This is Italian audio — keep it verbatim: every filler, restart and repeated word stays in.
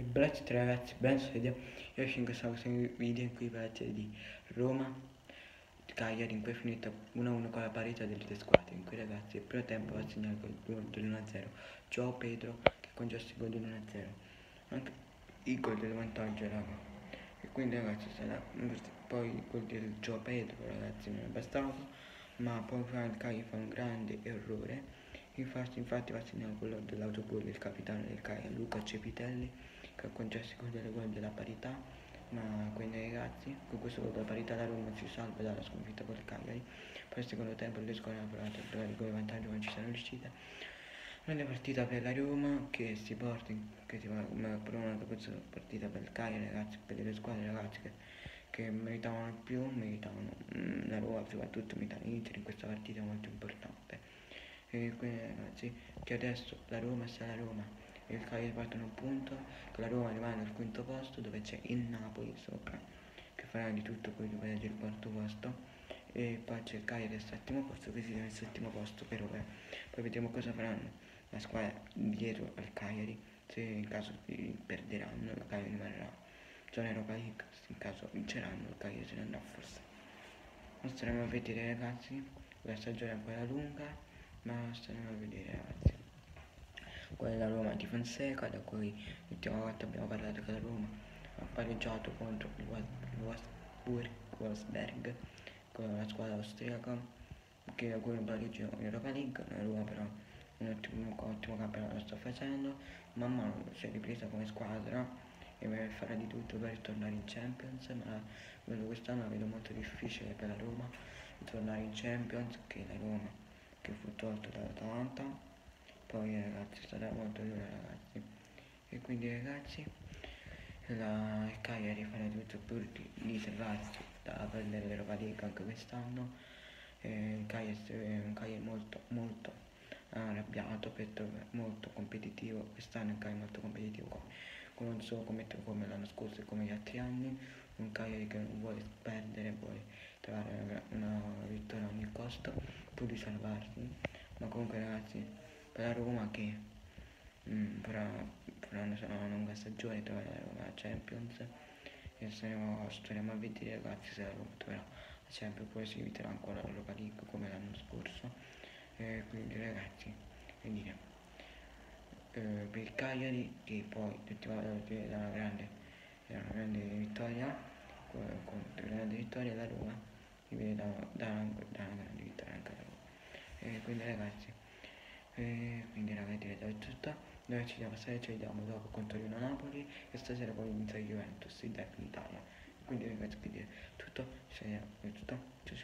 Buonasera ragazzi, ben sedia. Io ci in questo video in cui parlerete di Roma, Cagliari, in cui è finita uno a uno con la parità delle due squadre, in cui ragazzi il primo tempo ha segnato il gol dell'uno a zero Joao Pedro che congesso il gol dell'uno a zero, anche il gol del vantaggio raga. E quindi ragazzi sarà, poi il gol del Joao Pedro ragazzi non è bastato, ma poi il Cagliari fa un grande errore. Infatti, infatti va segnato quello dell'autogol del capitano del Cagliari, Luca Cepitelli, che ha concesso il gol della parità. Ma quindi ragazzi, con questo gol della parità la Roma si salva dalla sconfitta col Cagliari. Poi il secondo tempo le squadre hanno provato a trovare il gol di vantaggio, ma non ci sono riuscite. Grande partita per la Roma che si porta, in, che si va come una partita per il Cagliari ragazzi, per le due squadre ragazzi che, che meritavano di più, meritavano mm, la Roma soprattutto meritava l'Inter in questa partita molto importante. E quindi ragazzi, che adesso la Roma sta la Roma e il Cagliari partono un punto, che la Roma rimane al quinto posto dove c'è il Napoli sopra, che farà di tutto poi di prendere il quarto posto, e poi c'è il Cagliari al settimo posto, che si deve al settimo posto per ora. Poi vedremo cosa faranno la squadra dietro al Cagliari, se in caso perderanno il Cagliari rimarrà zona Europa League, se in caso vinceranno il Cagliari se ne andrà forse. Non staremo a vedere ragazzi, la stagione è ancora lunga, ma staremo a vedere ragazzi. Quella è la Roma di Fonseca, da cui l'ultima volta abbiamo parlato che la Roma ha pareggiato contro il Wolfsburg, Wolfsberg, con la squadra austriaca, che da cui non pareggio in Europa League. La Roma però un ottimo, ottimo campionato lo sta facendo, man mano si è ripresa come squadra e farà di tutto per tornare in Champions, ma vedo quest'anno la vedo molto difficile per la Roma tornare in Champions, che la Roma che fu tolto dall'Atalanta. Poi ragazzi sarà molto dura ragazzi, e quindi ragazzi la Cagliari farà tutto pur di, di salvarsi da perdere l'Europa League anche quest'anno. Il Cagliari è un Cagliari molto molto arrabbiato, perché molto competitivo quest'anno, è un Cagliari molto competitivo come, come non solo come, come l'anno scorso e come gli altri anni, un Cagliari che non vuole perdere, vuole trovare una, una vittoria a ogni costo pur di salvarsi. Ma comunque ragazzi, per la Roma che mm, farà, farà una, una lunga stagione, troverà la Champions, e staremo, staremo a vedere ragazzi se la Roma troverà la Champions, poi si eviterà ancora l'Europa League come l'anno scorso. E quindi ragazzi, che dire, eh, per il Cagliari che poi l'ultima volta era una grande, era una grande vittoria, con una grande vittoria la Roma si vede da, da, da una grande vittoria anche la Roma. E quindi ragazzi, e quindi ragazzi è tutto. Noi ci diamo stasera, ci vediamo dopo con Torino Napoli e stasera poi inizia Juventus, il derby in Italia. Quindi ragazzi, quindi è tutto, ci vediamo, è tutto, ciao ciao.